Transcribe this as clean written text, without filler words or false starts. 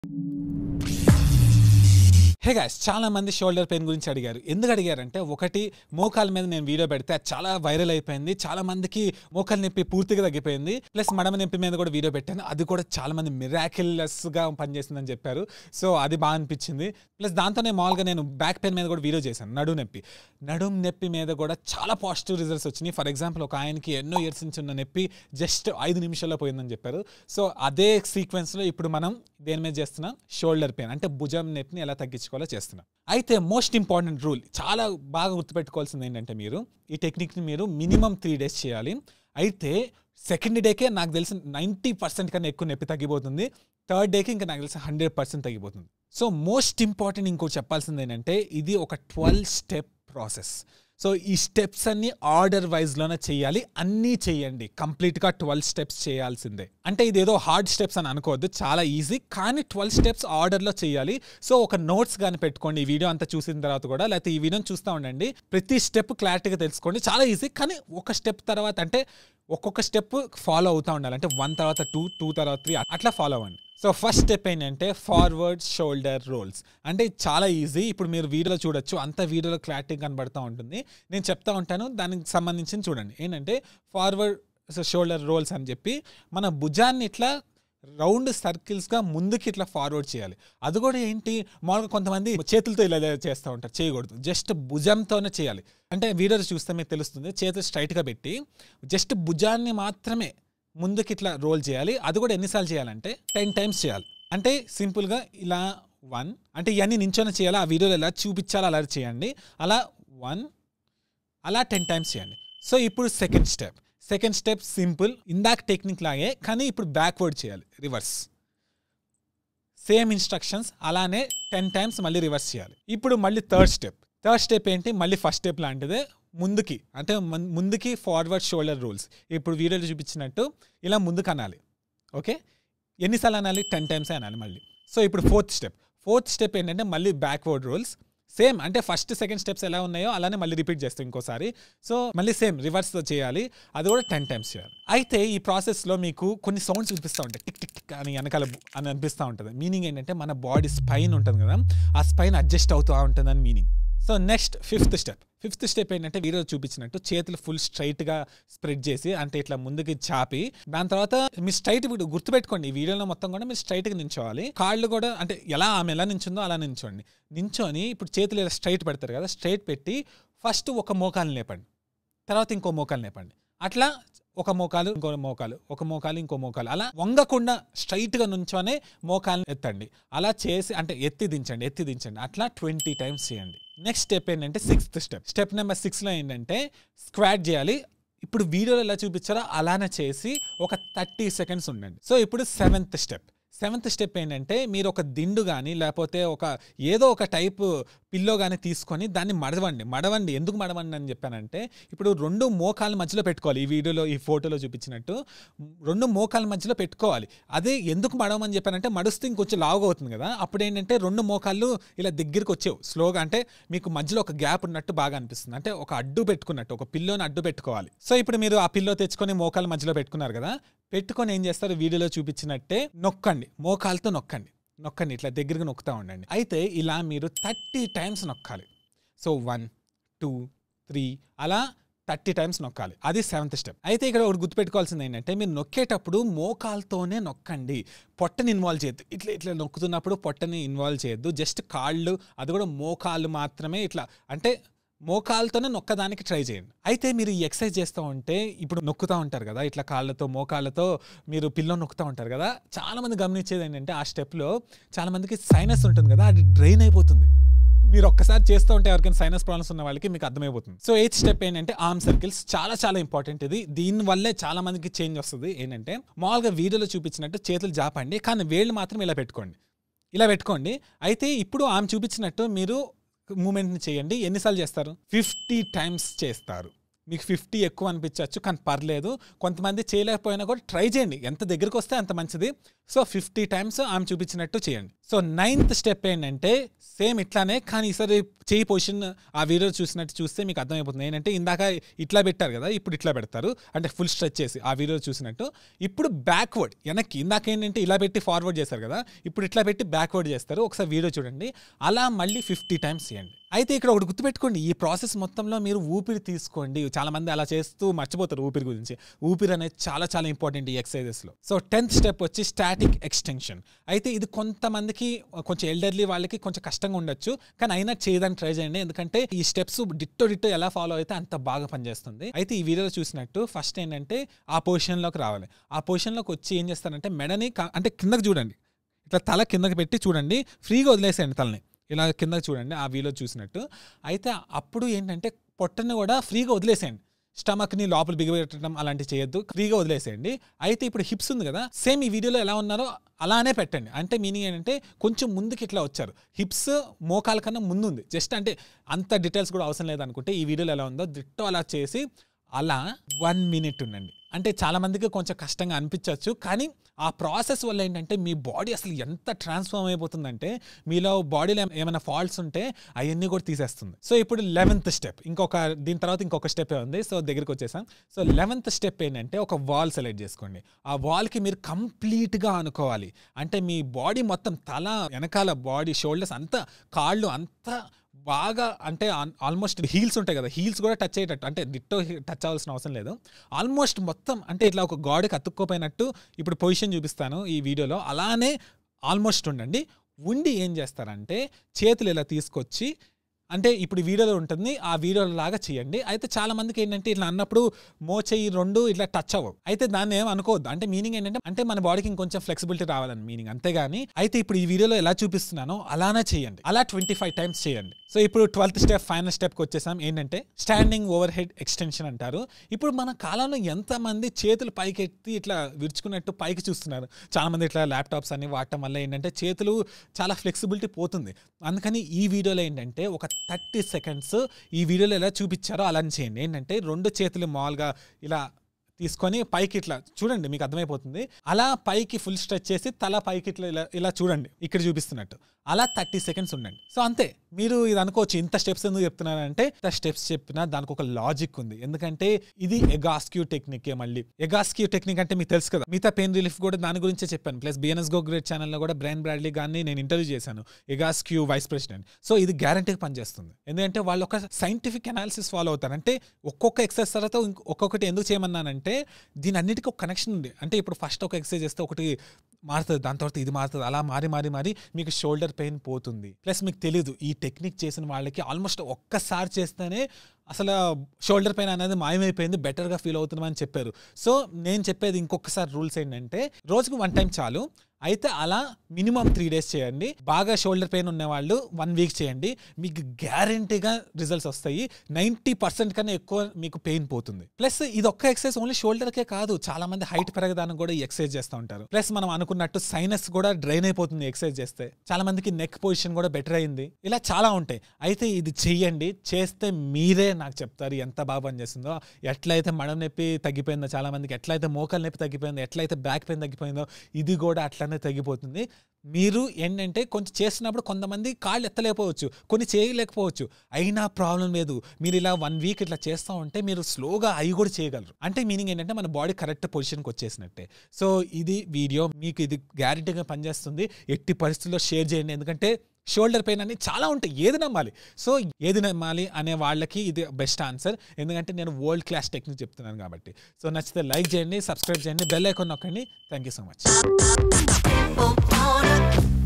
Hey guys, చాలా మంది shoulder pain గురించి అడిగారు. ఎందుకు అడిగారంటే, ఒకటి మోకాల మీద నేను వీడియో పెడితే అది చాలా వైరల్ అయిపోయింది. చాలా మందికి మోకాలు నొప్పి పూర్తిగా తగ్గిపోయింది. ప్లస్ మడమ నొప్పి మీద కూడా వీడియో పెట్టాను. అది కూడా చాలా మంది మిరాకిల్లస్గా పనిచేసిందని చెప్పారు. సో అది బాగా అనిపించింది. ప్లస్ దాంతోనే మామూలుగా నేను బ్యాక్ పెయిన్ మీద కూడా వీడియో చేశాను. నడుం నొప్పి మీద కూడా చాలా పాజిటివ్ రిజల్ట్స్ వచ్చినాయి. ఫర్ ఎగ్జాంపుల్, ఒక ఆయనకి ఎన్నో ఇయర్స్ నుంచి ఉన్న నొప్పి జస్ట్ 5 నిమిషాల్లో పోయిందని చెప్పారు. సో అదే సీక్వెన్స్లో ఇప్పుడు మనం దేని మీద చేస్తున్నాం? షోల్డర్ పెయిన్ అంటే భుజం నొప్పిని ఎలా తగ్గించుకోవాలో చేస్తున్నాం. అయితే మోస్ట్ ఇంపార్టెంట్ రూల్, చాలా బాగా గుర్తుపెట్టుకోవాల్సింది ఏంటంటే, మీరు ఈ టెక్నిక్ని మీరు మినిమం 3 days చేయాలి. అయితే సెకండ్ డేకే నాకు తెలిసి 90% కన్నా ఎక్కువ నొప్పి తగ్గిపోతుంది. థర్డ్ డేకి ఇంకా నాకు తెలిసి 100% తగ్గిపోతుంది. సో మోస్ట్ ఇంపార్టెంట్ ఇంకోటి చెప్పాల్సింది ఏంటంటే, ఇది ఒక 12 step ప్రాసెస్. సో ఈ స్టెప్స్ అన్ని ఆర్డర్ వైజ్లోనే చేయాలి. అన్నీ చేయండి, కంప్లీట్గా 12 steps చేయాల్సిందే. అంటే ఇదేదో హార్డ్ స్టెప్స్ అని అనుకోవద్దు, చాలా ఈజీ. కానీ 12 steps ఆర్డర్లో చేయాలి. సో ఒక నోట్స్ కానీ పెట్టుకోండి ఈ వీడియో అంతా చూసిన తర్వాత కూడా, లేకపోతే ఈ వీడియోని చూస్తూ ఉండండి. ప్రతి స్టెప్ క్లారిటీగా తెలుసుకోండి. చాలా ఈజీ, కానీ ఒక స్టెప్ తర్వాత అంటే ఒక్కొక్క స్టెప్ ఫాలో అవుతూ ఉండాలి. అంటే 1 తర్వాత 2, 2 తర్వాత 3 అట్లా ఫాలో అవ్వండి. సో ఫస్ట్ స్టెప్ ఏంటంటే ఫార్వర్డ్ షోల్డర్ రోల్స్. అంటే చాలా ఈజీ. ఇప్పుడు మీరు వీడియోలో చూడొచ్చు, అంత వీడియోలో క్లారిటీ కనబడుతూ ఉంటుంది. నేను చెప్తా ఉంటాను, దానికి సంబంధించి చూడండి. ఏంటంటే ఫార్వర్డ్ షోల్డర్ రోల్స్ అని చెప్పి మన భుజాన్ని ఇట్లా రౌండ్ సర్కిల్స్గా ముందుకి ఇట్లా ఫార్వర్డ్ చేయాలి. అది కూడా ఏంటి, మామూలుగా కొంతమంది చేతులతో ఇలా చేస్తూ ఉంటారు. చేయకూడదు, జస్ట్ భుజంతోనే చేయాలి. అంటే వీడియోలో చూస్తే మీకు తెలుస్తుంది. చేతులు స్ట్రైట్గా పెట్టి జస్ట్ భుజాన్ని మాత్రమే ముందుకి ఇట్లా రోల్ చేయాలి. అది కూడా ఎన్నిసార్లు చేయాలంటే 10 times చేయాలి. అంటే సింపుల్గా ఇలా 1, అంటే ఇవన్నీ నించొని చేయాలి. ఆ వీడియోలో ఎలా చూపించాలో అలా చేయండి. అలా 1, అలా 10 times చేయండి. సో ఇప్పుడు సెకండ్ స్టెప్ సింపుల్, ఇందాక టెక్నిక్ లాగే, కానీ ఇప్పుడు బ్యాక్వర్డ్ చేయాలి, రివర్స్. సేమ్ ఇన్స్ట్రక్షన్స్, అలానే 10 times మళ్ళీ రివర్స్ చేయాలి. ఇప్పుడు మళ్ళీ థర్డ్ స్టెప్ ఏంటి, మళ్ళీ ఫస్ట్ స్టెప్ లాంటిదే, ముందుకి అంటే ముందుకి ఫార్వర్డ్ షోల్డర్ రోల్స్. ఇప్పుడు వీడియోలో చూపించినట్టు ఇలా ముందుకు అనాలి. ఓకే, ఎన్నిసార్లు అనాలి? 10 times అనాలి మళ్ళీ. సో ఇప్పుడు ఫోర్త్ స్టెప్ ఏంటంటే మళ్ళీ బ్యాక్వర్డ్ రోల్స్. సేమ్ అంటే ఫస్ట్ సెకండ్ స్టెప్స్ ఎలా ఉన్నాయో అలానే మళ్ళీ రిపీట్ చేస్తాం ఇంకోసారి. సో మళ్ళీ సేమ్ రివర్స్తో చేయాలి. అది కూడా 10 times చేయాలి. అయితే ఈ ప్రాసెస్లో మీకు కొన్ని సౌండ్స్ వినిపిస్తూ ఉంటాయి, టిక్ టిక్ టిక్ అని వెనకాల అని అనిపిస్తూ ఉంటుంది. మీనింగ్ ఏంటంటే మన బాడీ స్పైన్ ఉంటుంది కదా, ఆ స్పైన్ అడ్జస్ట్ అవుతూ ఉంటుందని meaning. So next fifth step ఏంటంటే వీడియో చూపించినట్టు చేతులు ఫుల్ స్ట్రైట్గా స్ప్రెడ్ చేసి, అంటే ఇట్లా ముందుకి చాపి, దాని తర్వాత మీరు స్ట్రైట్ గుర్తుపెట్టుకోండి, ఈ వీడియోలో మొత్తం కూడా మీరు స్ట్రైట్గా నించోవాలి. కాళ్ళు కూడా అంటే ఆమె ఎలా నించుందో అలా నించొని ఇప్పుడు చేతులు ఇలా స్ట్రైట్ పెడతారు కదా, స్ట్రైట్ పెట్టి ఫస్ట్ ఒక మోకాలు లేపండి, తర్వాత ఇంకో మోకాలు లేపండి. అట్లా ఒక మోకాలు ఇంకో మోకాలు, ఒక మోకాలు ఇంకో మోకాలు, అలా వంగకుండా స్ట్రైట్గా నుంచోనే మోకాలు ఎత్తండి. అలా చేసి అంటే ఎత్తి దించండి అట్లా 20 times చేయండి. నెక్స్ట్ స్టెప్ ఏంటంటే స్టెప్ నెంబర్ 6లో ఏంటంటే స్క్వాట్ చేయాలి. ఇప్పుడు వీడియోలో ఎలా చూపించారో అలానే చేసి ఒక 30 seconds ఉండండి. సో ఇప్పుడు సెవెంత్ స్టెప్ ఏంటంటే మీరు ఒక దిండు కానీ లేకపోతే ఏదో ఒక టైపు పిల్లో కానీ తీసుకొని దాన్ని మడవండి. ఎందుకు మడవండి అని చెప్పానంటే, ఇప్పుడు 2 మోకాల మధ్యలో పెట్టుకోవాలి. ఈ వీడియోలో ఈ ఫోటోలో చూపించినట్టు 2 మోకాల మధ్యలో పెట్టుకోవాలి. అదే ఎందుకు మడవమని చెప్పానంటే, మడుస్తే ఇంకొంచెం లావుగా అవుతుంది కదా, అప్పుడు ఏంటంటే 2 మోకాళ్ళు ఇలా దగ్గరికి వచ్చేవు స్లోగా, అంటే మీకు మధ్యలో ఒక గ్యాప్ ఉన్నట్టు బాగా అనిపిస్తుంది. అంటే ఒక అడ్డు పెట్టుకున్నట్టు, ఒక పిల్లోని అడ్డు పెట్టుకోవాలి. సో ఇప్పుడు మీరు ఆ పిల్లో తెచ్చుకొని మోకాల మధ్యలో పెట్టుకున్నారు కదా, పెట్టుకొని ఏం చేస్తారు, వీడియోలో చూపించినట్టే మోకాలతో నొక్కండి, ఇట్లా దగ్గరగా నొక్కుతూ ఉండండి. అయితే ఇలా మీరు 30 times నొక్కాలి. సో 1, 2, 3 అలా 30 times నొక్కాలి. అది 7th స్టెప్. అయితే ఇక్కడ ఒకటి గుర్తుపెట్టుకోవాల్సింది ఏంటంటే, మీరు నొక్కేటప్పుడు మోకాలతోనే నొక్కండి, పొట్టని ఇన్వాల్వ్ చేయొద్దు. ఇట్లా నొక్కుతున్నప్పుడు పొట్టని ఇన్వాల్వ్ చేయొద్దు, జస్ట్ కాళ్ళు, అది కూడా మోకాళ్ళు మాత్రమే, ఇట్లా అంటే మోకాలతోనే నొక్కడానికి ట్రై చేయండి. అయితే మీరు ఈ ఎక్సర్సైజ్ చేస్తూ ఉంటే, ఇప్పుడు నొక్కుతూ ఉంటారు కదా, ఇట్లా కాళ్ళతో మోకాళ్ళతో మీరు పిల్లో నొక్కుతూ ఉంటారు కదా, చాలామంది గమనించేది ఏంటంటే ఆ స్టెప్లో చాలామందికి సైనస్ ఉంటుంది కదా, అది డ్రైన్ అయిపోతుంది. మీరు ఒక్కసారి చేస్తూ ఉంటే ఎవరికైనా సైనస్ ప్రాబ్లమ్స్ ఉన్న వాళ్ళకి మీకు అర్థమైపోతుంది. సో 8th స్టెప్ ఏంటంటే ఆర్మ్ సర్కిల్స్. చాలా ఇంపార్టెంట్ ఇది. దీనివల్లే చాలా మందికి చేంజ్ వస్తుంది. ఏంటంటే మామూలుగా వీడియోలో చూపించినట్టు చేతులు జాపండి, కానీ వేళ్ళు మాత్రం ఇలా పెట్టుకోండి. అయితే ఇప్పుడు ఆమె చూపించినట్టు మీరు మూమెంట్ని చేయండి. ఎన్నిసార్లు చేస్తారు? 50 times చేస్తారు. మీకు 50 ఎక్కువ అనిపించవచ్చు, కానీ పర్లేదు. కొంతమంది చేయలేకపోయినా కూడా ట్రై చేయండి, ఎంత దగ్గరికి వస్తే అంత మంచిది. సో 50 టైమ్స్ ఆమె చూపించినట్టు చేయండి. సో 9th స్టెప్ ఏంటంటే సేమ్ ఇట్లానే, కానీ ఈసారి చేయి పొజిషన్ ఆ వీడియో చూసినట్టు చూస్తే మీకు అర్థమైపోతుంది. ఏంటంటే ఇందాక ఇట్లా పెట్టారు కదా, ఇప్పుడు ఇట్లా పెడతారు, అంటే ఫుల్ స్ట్రెచ్ చేసి ఆ వీడియో చూసినట్టు. ఇప్పుడు బ్యాక్వర్డ్ వెనక్కి, ఇందాక ఏంటంటే ఇలా పెట్టి ఫార్వర్డ్ చేస్తారు కదా, ఇప్పుడు ఇట్లా పెట్టి బ్యాక్వర్డ్ చేస్తారు. ఒకసారి వీడియో చూడండి, అలా మళ్ళీ 50 టైమ్స్ చేయండి. అయితే ఇక్కడ ఒకటి గుర్తుపెట్టుకోండి, ఈ ప్రాసెస్ మొత్తంలో మీరు ఊపిరి తీసుకోండి. చాలా మంది అలా చేస్తూ మర్చిపోతారు ఊపిరి గురించి. ఊపిరి అనేది చాలా చాలా ఇంపార్టెంట్ ఈ ఎక్సర్సైజెస్లో. సో 10th స్టెప్ వచ్చి స్టాటిక్ ఎక్స్టెన్షన్. అయితే ఇది కొంతమందికి కొంచెం ఎల్డర్లీ వాళ్ళకి కొంచెం కష్టంగా ఉండొచ్చు, కానీ అయినా చేయడానికి ట్రై చేయండి. ఎందుకంటే ఈ స్టెప్స్ డిట్టో ఎలా ఫాలో అయితే అంత బాగా పనిచేస్తుంది. అయితే ఈ వీడియోలో చూసినట్టు ఫస్ట్ ఏంటంటే ఆ పొజిషన్లోకి రావాలి. ఆ పొజిషన్లోకి వచ్చి ఏం చేస్తారంటే మెడని అంటే కిందకి చూడండి, ఇట్లా తల కిందకి పెట్టి చూడండి, ఫ్రీగా వదిలేసేయండి తలని, ఇలా కిందకి చూడండి ఆ వీడియో చూసినట్టు. అయితే అప్పుడు ఏంటంటే పొట్టని కూడా ఫ్రీగా వదిలేసేయండి, స్టమక్ని లోపల బిగబెట్టడం అలాంటివి చేయొద్దు, ఫ్రీగా వదిలేసేయండి. అయితే ఇప్పుడు హిప్స్ ఉంది కదా, సేమ్ ఈ వీడియోలో ఎలా ఉన్నారో అలానే పెట్టండి. అంటే మీనింగ్ ఏంటంటే కొంచెం ముందుకి ఇట్లా వచ్చారు, హిప్స్ మోకాల కన్నా ముందు ఉంది. జస్ట్ అంటే అంత డీటెయిల్స్ కూడా అవసరం లేదనుకుంటే ఈ వీడియోలో ఎలా ఉందో దిట్టో అలా చేసి అలా 1 minute ఉండండి. అంటే చాలా మందికి కొంచెం కష్టంగా అనిపించవచ్చు, కానీ ఆ ప్రాసెస్ వల్ల ఏంటంటే మీ బాడీ అసలు ఎంత ట్రాన్స్ఫార్మ్ అయిపోతుందంటే మీలో బాడీలో ఏమైనా ఫాల్ట్స్ ఉంటే అవన్నీ కూడా తీసేస్తుంది. సో ఇప్పుడు 11th స్టెప్, దీని తర్వాత ఇంకొక స్టెప్ ఉంది. సో దగ్గరికి వచ్చేసాం. సో 11th స్టెప్ ఏంటంటే ఒక వాల్ సెలెక్ట్ చేసుకోండి. ఆ వాల్కి మీరు కంప్లీట్గా అనుకోవాలి. అంటే మీ బాడీ మొత్తం తల వెనకాల బాడీ షోల్డర్స్ అంతా కాళ్ళు అంతా బాగా, అంటే ఆల్మోస్ట్ హీల్స్ ఉంటాయి కదా, హీల్స్ కూడా టచ్ అయ్యేటట్టు, అంటే డిట్టో టచ్ అవ్వాల్సిన అవసరం లేదు, ఆల్మోస్ట్ మొత్తం అంటే ఇట్లా ఒక గాడికి అతుక్కోపోయినట్టు ఇప్పుడు పొజిషన్ చూపిస్తాను ఈ వీడియోలో, అలానే ఆల్మోస్ట్ ఉండండి. ఉండి ఏం చేస్తారంటే చేతులు ఇలా తీసుకొచ్చి, అంటే ఇప్పుడు వీడియోలో ఉంటుంది ఆ వీడియోలో లాగా చేయండి. అయితే చాలా మందికి ఏంటంటే ఇట్లా అన్నప్పుడు మోచేయి రెండు ఇట్లా టచ్ అవ్వవు. అయితే దాన్ని ఏం అనుకోవద్దు. అంటే మీనింగ్ ఏంటంటే అంటే మన బాడీకి ఇంకొంచెం ఫ్లెక్సిబిలిటీ రావాలని మీనింగ్, అంతేగాని అయితే ఇప్పుడు ఈ వీడియోలో ఎలా చూపిస్తున్నానో అలానే చేయండి. అలా 25 టైమ్స్ చేయండి. సో ఇప్పుడు 12th స్టెప్ ఫైనల్ స్టెప్కి వచ్చేసాం. ఏంటంటే స్టాండింగ్ ఓవర్ హెడ్ ఎక్స్టెన్షన్ అంటారు. ఇప్పుడు మన కాలంలో ఎంతమంది చేతులు పైకి ఎత్తి ఇట్లా విరుచుకున్నట్టు పైకి చూస్తున్నారు. చాలా మంది ఇట్లా ల్యాప్టాప్స్ అన్ని వాడటం వల్ల ఏంటంటే చేతులు చాలా ఫ్లెక్సిబిలిటీ పోతుంది. అందుకని ఈ వీడియోలో ఏంటంటే ఒక 30 seconds ఈ వీడియోలో ఎలా చూపించారో అలా చేయండి. ఏంటంటే 2 చేతులు మామూలుగా ఇలా తీసుకొని పైకి ఇట్లా చూడండి, మీకు అర్థమైపోతుంది. అలా పైకి ఫుల్ స్ట్రెచ్ చేసి తల పైకి ఇట్లా ఇలా చూడండి, ఇక్కడ చూపిస్తున్నట్టు అలా 30 seconds ఉండండి. సో అంతే. మీరు ఇది అనుకోవచ్చు ఇంత స్టెప్స్ ఎందుకు చెప్తున్నానంటే, ఇంత స్టెప్స్ చెప్పినా దానికి ఒక లాజిక్ ఉంది. ఎందుకంటే ఇది ఎగాస్క్యూ టెక్నిక్. మళ్ళీ ఎగాస్క్యూ టెక్నిక్ అంటే మీకు తెలుసు కదా, మిగతా పెయిన్ రిలీఫ్ కూడా దాని గురించే చెప్పాను. ప్లస్ BNSGOKUGREAT ఛానల్లో కూడా బ్రైన్ బ్రాడ్లీ గారిని నేను ఇంటర్వ్యూ చేశాను, ఎగాస్క్యూ వైస్ ప్రెసిడెంట్. సో ఇది గ్యారంటీగా పనిచేస్తుంది. ఎందుకంటే వాళ్ళు ఒక సైంటిఫిక్ అనాలిసిస్ ఫాలో అవుతారు. అంటే ఒక్కొక్క ఎక్సర్సైజ్ తర్వాత ఒక్కొక్కటి ఎందుకు చేయమన్నానంటే దీని అన్నిటికీ ఒక కనెక్షన్ ఉంది. అంటే ఇప్పుడు ఫస్ట్ ఒక ఎక్సర్సైజ్ చేస్తే ఒకటి మారుతుంది, దాని తర్వాత ఇది మారుతుంది, అలా మారి మీకు షోల్డర్ పెయిన్ పోతుంది. ప్లస్ మీకు తెలీదు ఈ టెక్నిక్ చేసిన వాళ్ళకి ఆల్మోస్ట్ ఒక్కసారి చేస్తేనే అసలు షోల్డర్ పెయిన్ అనేది మాయమైపోయింది, బెటర్గా ఫీల్ అవుతున్నామని చెప్పారు. సో నేను చెప్పేది ఇంకొకసారి రూల్స్ ఏంటంటే రోజుకు 1 time చాలు. అయితే అలా మినిమం 3 days చేయండి. బాగా షోల్డర్ పెయిన్ ఉన్నవాళ్ళు 1 week చేయండి. మీకు గ్యారంటీగా రిజల్ట్స్ వస్తాయి. 90% కన్నా ఎక్కువ మీకు పెయిన్ పోతుంది. ప్లస్ ఇది ఒక్క ఎక్సర్సైజ్ ఓన్లీ షోల్డర్కే కాదు, చాలా మంది హైట్ పెరగడానికి కూడా ఈ ఎక్సర్సైజ్ చేస్తూ ఉంటారు. ప్లస్ మనం అనుకున్నట్టు సైనస్ కూడా డ్రైన్ అయిపోతుంది ఎక్సర్సైజ్ చేస్తే. చాలా మందికి నెక్ పొజిషన్ కూడా బెటర్ అయింది. ఇలా చాలా ఉంటాయి. అయితే ఇది చెయ్యండి, చేస్తే మీరే నాకు చెప్తారు ఎంత బాగా పనిచేస్తుందో. ఎట్లయితే మడం నొప్పి తగ్గిపోయిందో చాలా మందికి, ఎట్లయితే మోకాలు నొప్పి తగ్గిపోయిందో, ఎట్లయితే బ్యాక్ పెయిన్ తగ్గిపోయిందో, ఇది కూడా అట్లనే తగ్గిపోతుంది. మీరు ఏంటంటే కొంచెం చేస్తున్నప్పుడు కొంతమంది కాళ్ళు ఎత్తలేకపోవచ్చు, కొన్ని చేయలేకపోవచ్చు, అయినా ప్రాబ్లం లేదు. మీరు ఇలా 1 week ఇట్లా చేస్తూ ఉంటే మీరు స్లోగా అవి కూడా చేయగలరు. అంటే మీనింగ్ ఏంటంటే మన బాడీ కరెక్ట్ పొజిషన్కి వచ్చేసినట్టే. సో ఇది వీడియో, మీకు ఇది గ్యారెంటీగా పనిచేస్తుంది. ఎట్టి పరిస్థితుల్లో షేర్ చేయండి. ఎందుకంటే షోల్డర్ పెయిన్ అని చాలా ఉంటాయి, ఏది నమ్మాలి. సో ఏది నమ్మాలి అనే వాళ్ళకి ఇది బెస్ట్ ఆన్సర్. ఎందుకంటే నేను వరల్డ్ క్లాస్ టెక్నిక్ చెప్తున్నాను కాబట్టి. సో నచ్చితే లైక్ చేయండి, సబ్స్క్రైబ్ చేయండి, బెల్ ఐకాన్ నొక్కండి. Thank you so much.